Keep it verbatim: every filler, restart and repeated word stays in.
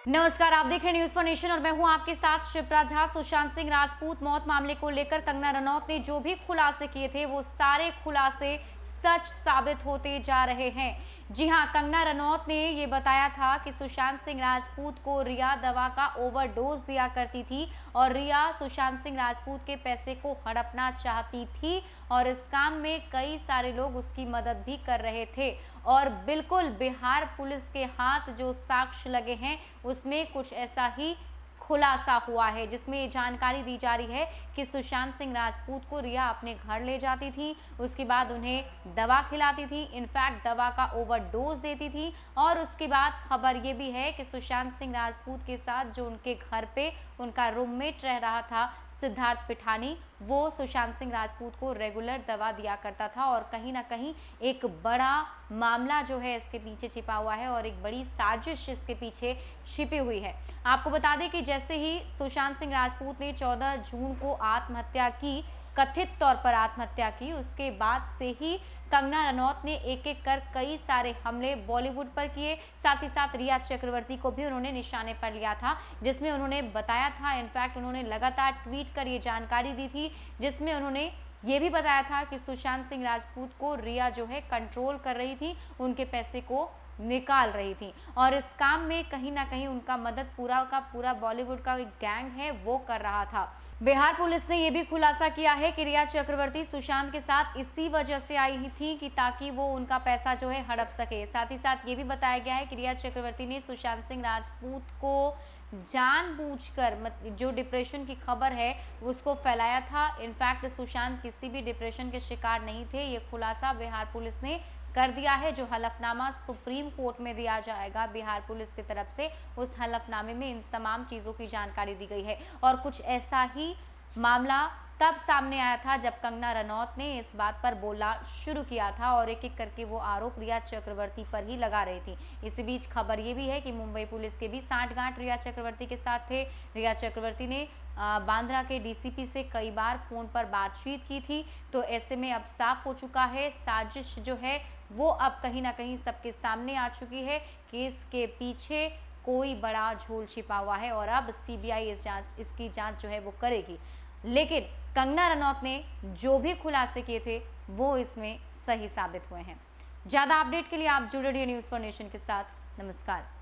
नमस्कार, आप देख रहे हैं न्यूज फॉर नेशन और मैं हूं आपके साथ शिप्रा झा। सुशांत सिंह राजपूत मौत मामले को लेकर कंगना रनौत ने जो भी खुलासे किए थे वो सारे खुलासे सच साबित होते जा रहे हैं। जी हां, कंगना रनौत ने ये बताया था कि सुशांत सिंह राजपूत को रिया दवा का ओवरडोज दिया करती थी और रिया सुशांत सिंह राजपूत के पैसे को हड़पना चाहती थी और इस काम में कई सारे लोग उसकी मदद भी कर रहे थे। और बिल्कुल बिहार पुलिस के हाथ जो साक्ष्य लगे हैं उसमें कुछ ऐसा ही खुलासा हुआ है, जिसमें ये जानकारी दी जा रही है कि सुशांत सिंह राजपूत को रिया अपने घर ले जाती थी, उसके बाद उन्हें दवा खिलाती थी, इनफैक्ट दवा का ओवरडोज देती थी। और उसके बाद खबर ये भी है कि सुशांत सिंह राजपूत के साथ जो उनके घर पे उनका रूममेट रह रहा था सिद्धार्थ पिठानी, वो सुशांत सिंह राजपूत को रेगुलर दवा दिया करता था। और कहीं ना कहीं एक बड़ा मामला जो है इसके पीछे छिपा हुआ है और एक बड़ी साजिश इसके पीछे छिपी हुई है। आपको बता दें कि जैसे ही सुशांत सिंह राजपूत ने चौदह जून को आत्महत्या की, कथित तौर पर आत्महत्या की, उसके बाद से ही कंगना रनौत ने एक एक कर कई सारे हमले बॉलीवुड पर किए। साथ ही साथ रिया चक्रवर्ती को भी उन्होंने निशाने पर लिया था, जिसमें उन्होंने बताया था, इनफैक्ट उन्होंने लगातार ट्वीट कर ये जानकारी दी थी, जिसमें उन्होंने ये भी बताया था कि सुशांत सिंह राजपूत को रिया जो है कंट्रोल कर रही थी, उनके पैसे को निकाल रही थी और इस काम में कहीं ना कहीं उनका मदद पूरा का पूरा बॉलीवुड का एक गैंग है वो कर रहा था। बिहार पुलिस ने यह भी खुलासा किया है कि रिया चक्रवर्ती सुशांत के साथ इसी वजह से आई थी कि ताकि वो उनका पैसा जो है हड़प सके। साथ ही साथ ये भी बताया गया है कि रिया चक्रवर्ती ने सुशांत सिंह राजपूत को जानबूझकर जो डिप्रेशन की खबर है उसको फैलाया था। इनफैक्ट सुशांत किसी भी डिप्रेशन के शिकार नहीं थे, ये खुलासा बिहार पुलिस ने कर दिया है। जो हलफनामा सुप्रीम कोर्ट में दिया जाएगा बिहार पुलिस की तरफ से, उस हलफनामे में इन तमाम चीज़ों की जानकारी दी गई है। और कुछ ऐसा ही मामला तब सामने आया था जब कंगना रनौत ने इस बात पर बोलना शुरू किया था और एक एक करके वो आरोप रिया चक्रवर्ती पर ही लगा रही थी। इसी बीच खबर ये भी है कि मुंबई पुलिस के भी सांठगांठ रिया चक्रवर्ती के साथ थे। रिया चक्रवर्ती ने बांद्रा के डीसीपी से कई बार फ़ोन पर बातचीत की थी, तो ऐसे में अब साफ हो चुका है, साजिश जो है वो अब कहीं ना कहीं सबके सामने आ चुकी है। केस के पीछे कोई बड़ा झोल छिपा हुआ है और अब सीबीआई इस जांच इसकी जांच जो है वो करेगी। लेकिन कंगना रनौत ने जो भी खुलासे किए थे वो इसमें सही साबित हुए हैं। ज़्यादा अपडेट के लिए आप जुड़े रहिए न्यूज़ फॉर नेशन के साथ। नमस्कार।